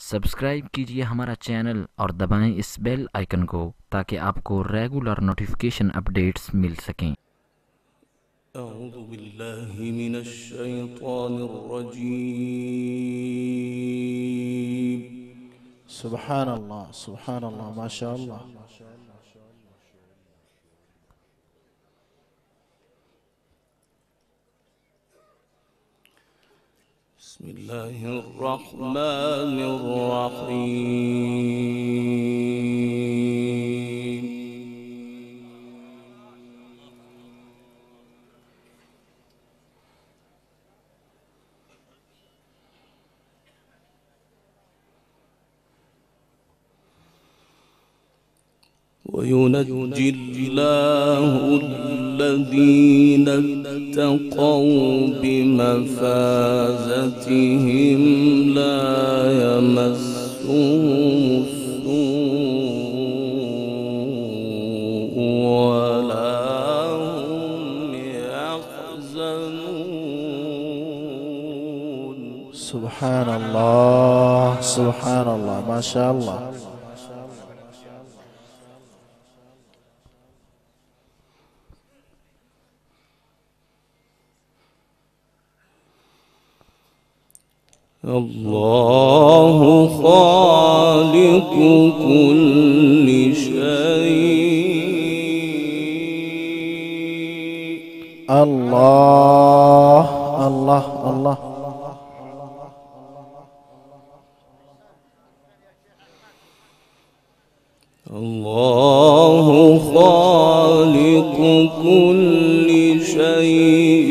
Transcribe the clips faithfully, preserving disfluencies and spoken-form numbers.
सब्सक्राइब कीजिए हमारा चैनल और दबाएं इस बेल आइकन को ताकि आपको रेगुलर नोटिफिकेशन अपडेट्स मिल सकें। أعوذ بالله من الشيطان الرجيم. سبحان الله سبحان الله ما شاء الله. بسم الله الرحمن الرحيم. وينجي الله الذين اتقوا بمفازتهم لا يمسهم السوء ولا هم يحزنون. سبحان الله سبحان الله ما شاء الله. الله خالق كل شيء. الله الله الله. الله خالق كل شيء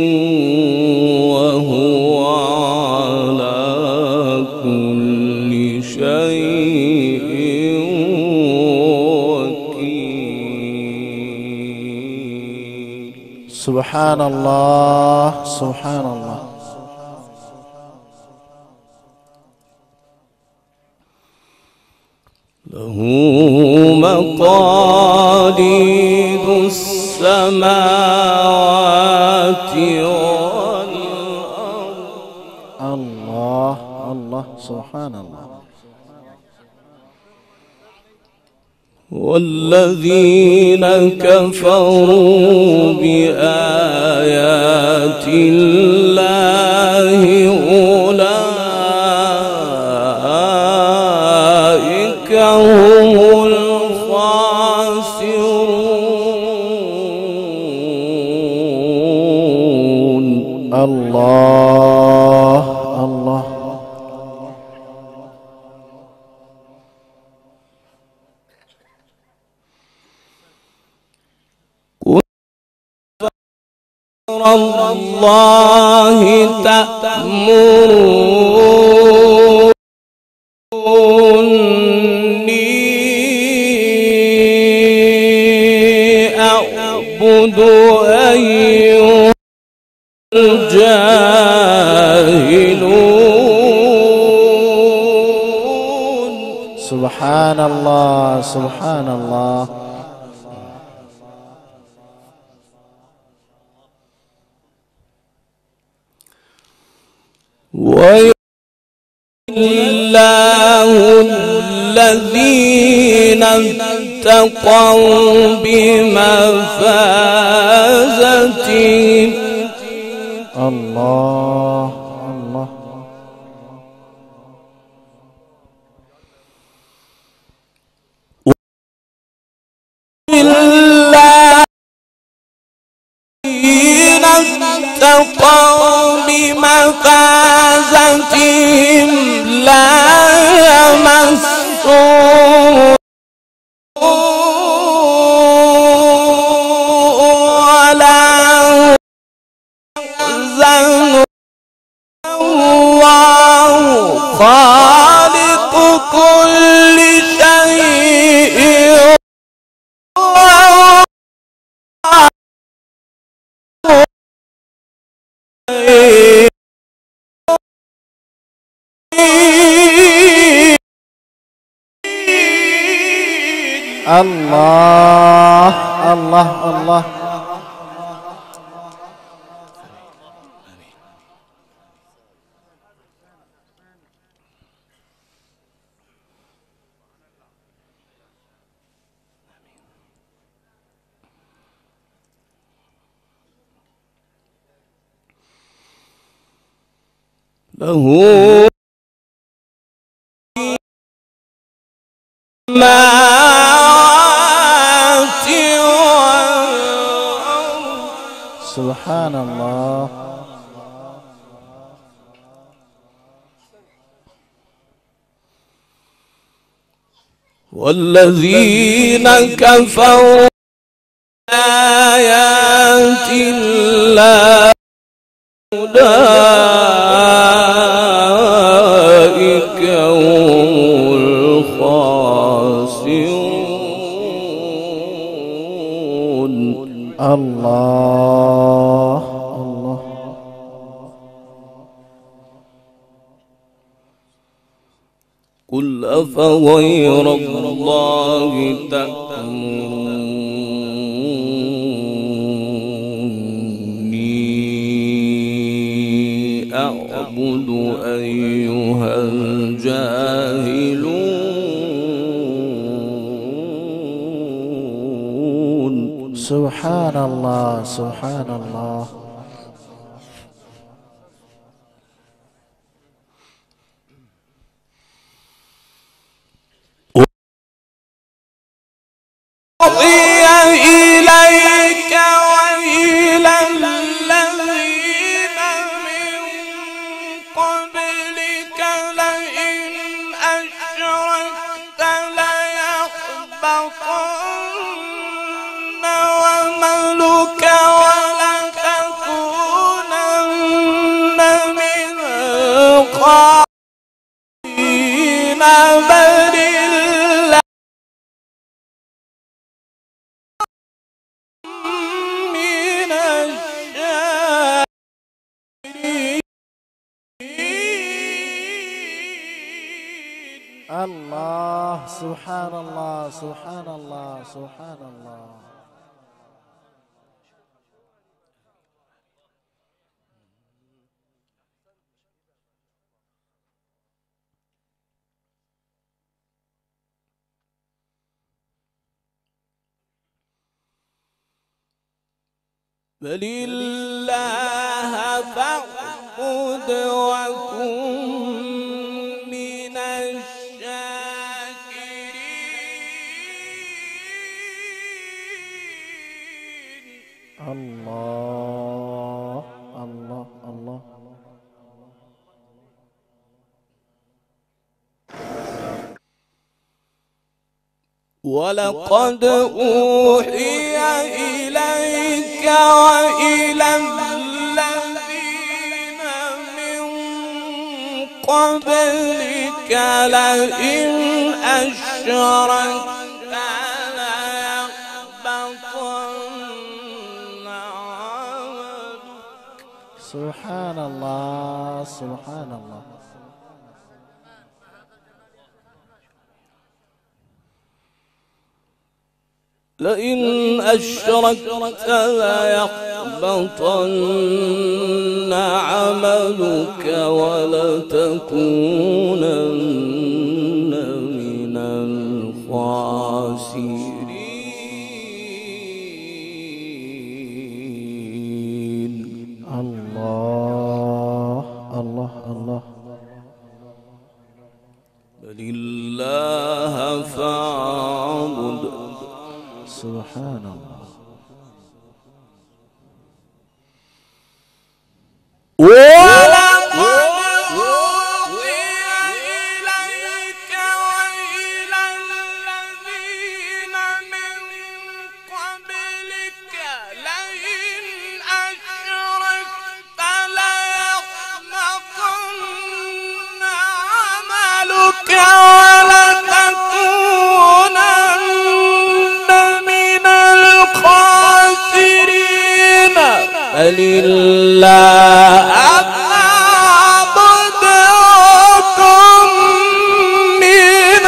وهو على كل شيء وكيل. سبحان الله سبحان الله. له مقاليد السماوات والأرض. الله الله سبحان الله. والذين كفروا بآيات الله أولئك هم الخاسرون. الله الله. الله تأمروني أعبد أيها الجاهلون. سبحان الله سبحان الله. ويهدي الله الذين اتقوا بمفازتهم. الله الله. الذين اتقوا بمفازتهم لا يمسهم ولا هم يحزنون. الله خالق كل شيء الله الله الله. فهو السماوات والأرض. سبحان الله. والذين كفروا بآيات الله أولئك هم الخاسرون. الله الله. قل أفغير الله تأمروني أعبد أيها الجاهلون. سبحان الله سبحان الله. إليك وإلى الذين من قبلك لئن أشركت ليحبطن عملك ولتكونن من الخاسرين. بل الله سبحان الله سبحان الله سبحان الله. بل الله فاعبد وكن من الشاكرين. الله الله الله. ولقد أوحي إليك وإلى الذين من قبلك لئن أشركت ليحبطن عملك. سبحان الله سبحان الله. لئن أشركت ليحبطن عملك ولتكونن من الخاسرين. الله الله الله. بل الله فاعبد. سبحان الله. ولقد أوحي إليك وإلى الذين من قبلك لئن أشركت ليحبطن عملك ولتكونن من الخاسرين. بل الله فاعبد وكن من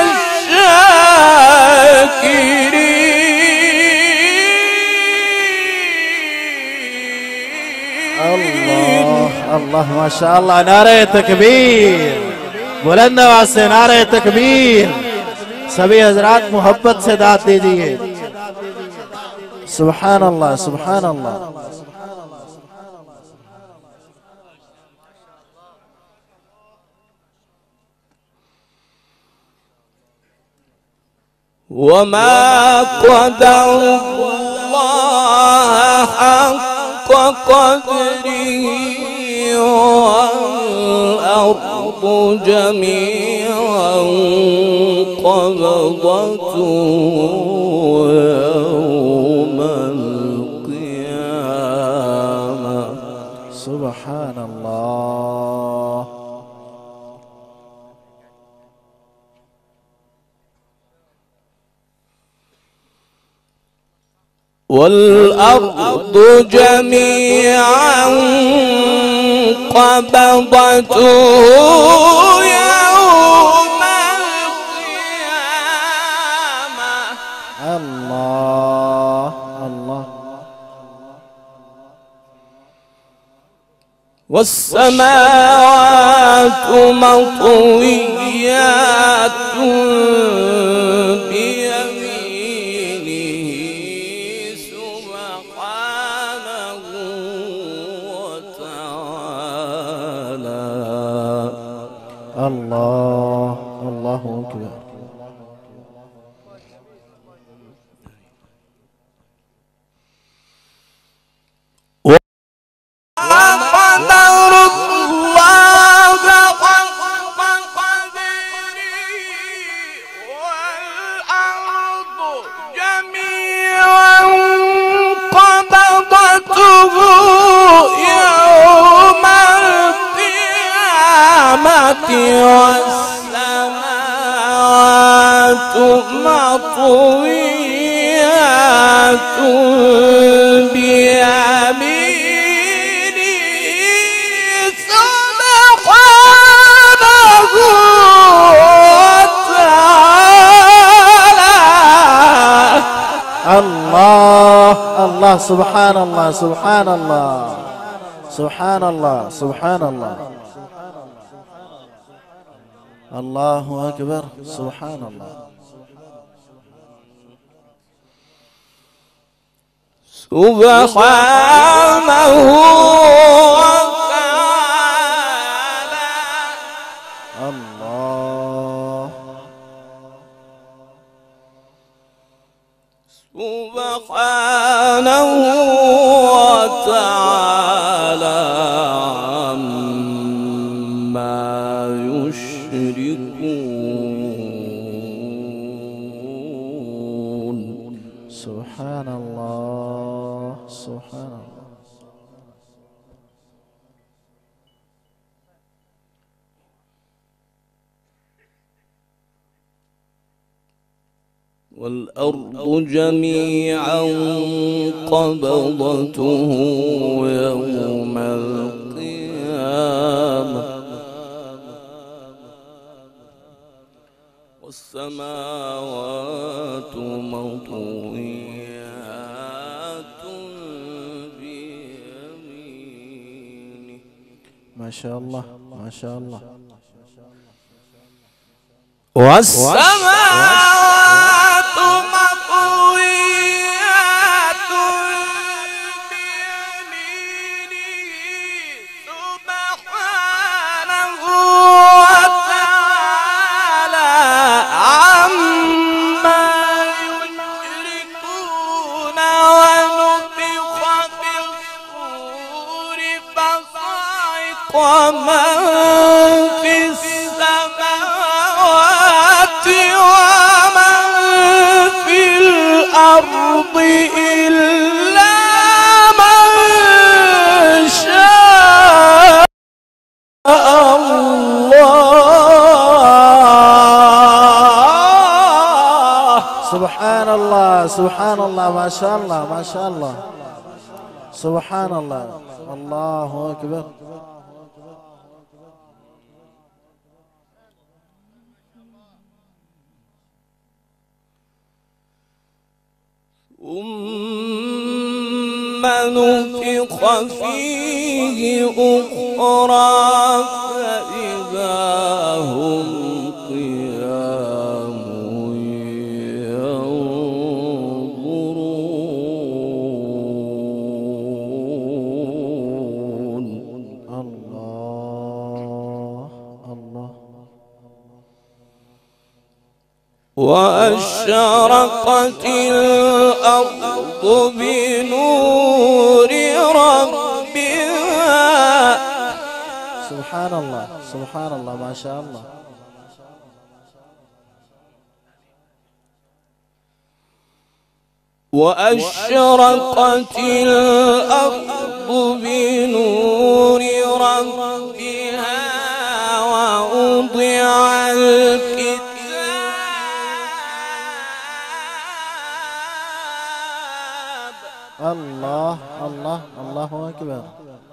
الشاكرين. الله الله ما شاء الله. نعرة تكبير बुलंद आवाज से नारे तकबीर। सभी हजरात मोहब्बत से दाद दीजिए। सुभान अल्लाह सुभान अल्लाह। وما قدر الله حق قدره والأرض جميعا قبضته يوم القيامة. سبحان الله. والأرض جميعا قبضته يوم القيامة. الله الله. والسماوات مطويات بيمينه سبحانه وتعالى. الله الله أكبر. والسماوات مطويات بيمينه سبحانه وتعالى. الله الله. سبحان الله سبحان الله سبحان الله سبحان الله. الله أكبر. سبحان الله. سبحانه وتعالى. الله. سبحانه وتعالى عما يشركون. سبحان الله سبحان الله. والأرض جميعا قبضته يوم القيامة. والسماوات مطويات بيمينه. ما شاء الله ما شاء الله. والسماوات مطويات بيمينه سبحانه وتعالى عما يشركون. ونفخ في الصور فصعق من في السماوات ومن في الأرض إلا من شاء الله. سبحان الله سبحان الله. ما شاء الله ما شاء الله. سبحان الله. الله أكبر. ثم نفخ فيه أخرى فإذا هم قيام ينظرون. الله الله. وأشرقت الأرض بنور ربها. سبحان الله سبحان الله ما شاء الله. وأشرقت الأرض بنور ربها ووضع الكتاب. الله الله الله أكبر.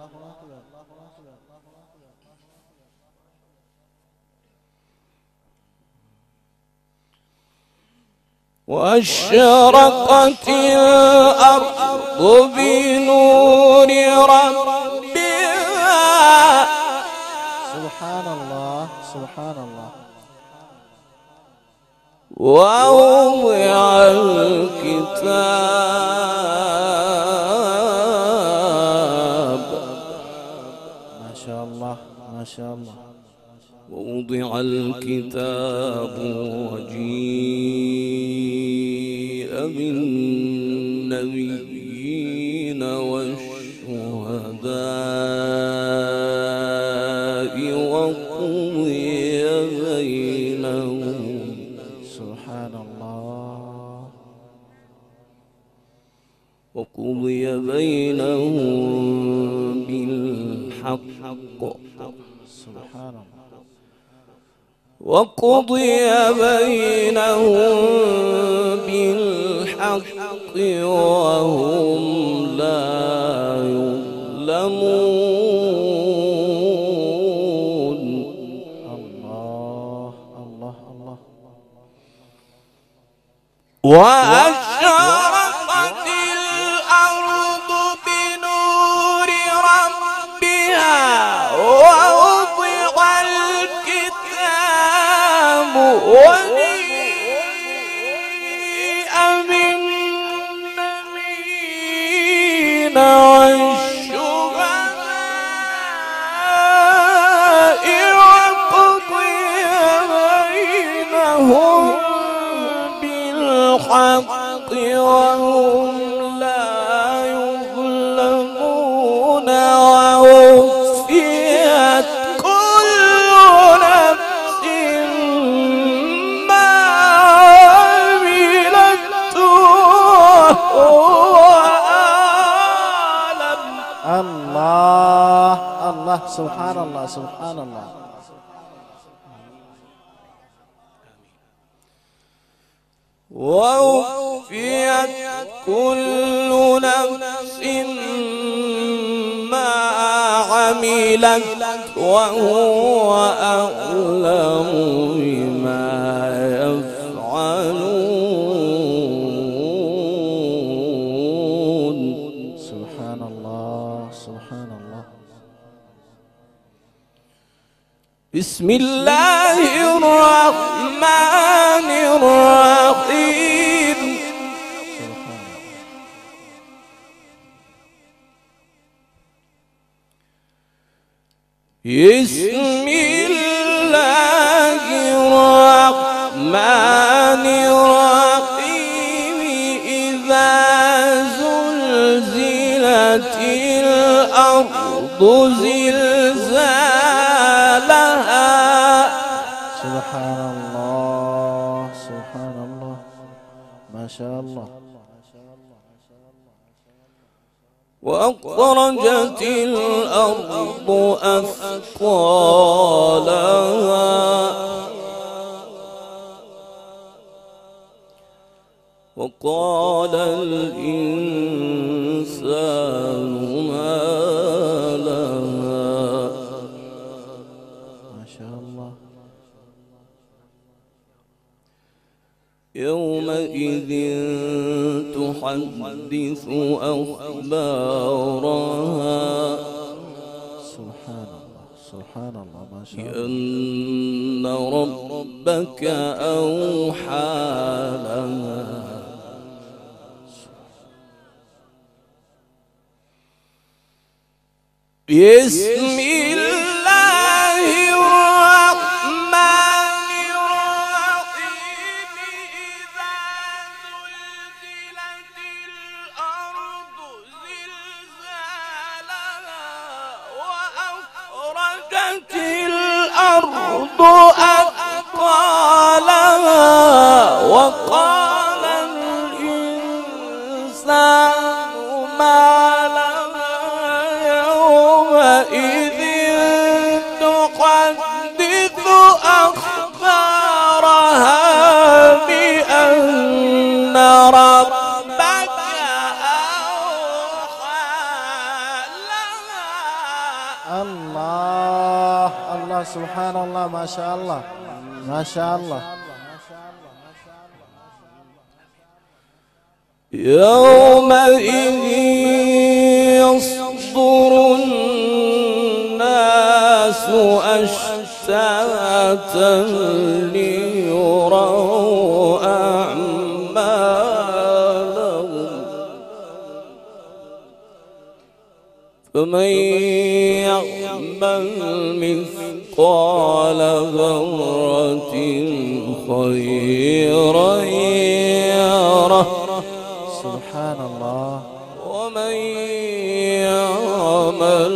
وأشرقت الأرض بنور ربها. سبحان الله سبحان الله. ووضع الكتاب. ما شاء الله ما شاء الله. ووضع الكتاب وجيء بالنبيين والشهداء وقضي بينهم. سبحان الله. وقضي بينهم بالحق. سبحان الله. وقضي بينهم بالحق وهم لا يظلمون. الله الله الله. وأشرقت الأرض بنور ربها ووضع الكتاب وجيء بالنبيين والشهداء وقضي بينهم بالحق وهم لا يظلمون. ووفيت كل نفس ما عملت وهو أعلم. الله الله سبحان الله سبحان الله. ووفيت كل نفس ما عملت وهو أعلم بما يفعلون. سبحان الله سبحان الله. بسم الله الرحمن الرحيم. بسم الله الرحمن الرحيم. إذا زلزلت الأرض زلزالها. سبحان الله سبحان الله ما شاء الله. وأخرجت الأرض أثقالها. وقال الإنسان ما لها. ما شاء الله. يومئذ تحدث أخبارها. سبحان الله سبحان الله ما شاء الله. بأن ربك أوحى لها. بسم الله الرحمن الرحيم. ما شاء الله ما شاء الله. يومئذ يصدر الناس أشتاتا ليروا أعمالهم فمن يعمل مثقال ذرة خيرا يره سبحان الله. ومن يعمل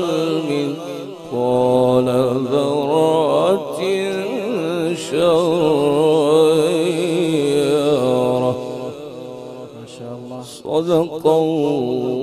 مثقال ذرة شرا يره. ما شاء الله. صدق الله